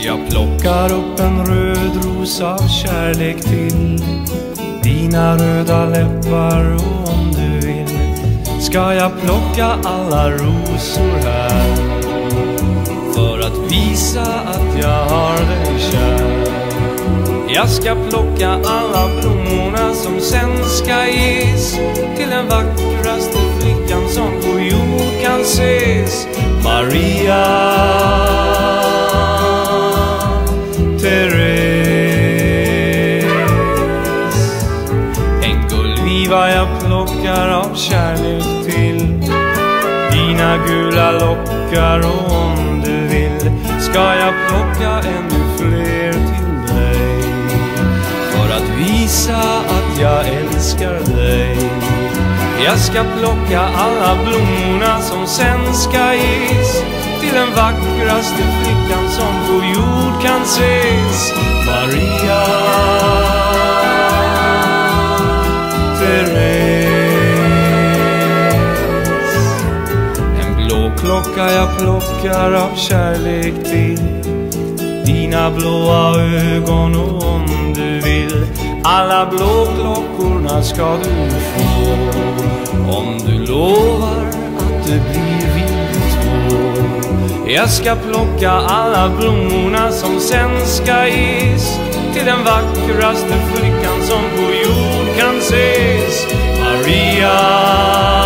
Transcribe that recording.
Jag plockar upp en röd ros av kärlek till dina röda läppar, och om du vill ska jag plocka alla rosor här för att visa att jag har dig kär. Jag ska plocka alla blommorna som sen ska ges till den vackraste flickan som på jord kan ses. Maria Therese, en gullviva jag plockar av kärlek till dina gula lockar, och om du vill ska jag plocka ännu fler till dig för att visa att jag älskar dig. Jag ska plocka alla blommorna som sen ska ges till den vackraste flickan som på jord kan ses. Maria Therese, en blå klocka jag plockar av kärlek till dina blåa ögon, och om du vill alla blå klockorna ska du få, om du lovar att det blir vi två. Jag ska plocka alla blommorna som sen ska ges till den vackraste flickan som på jord kan ses. Maria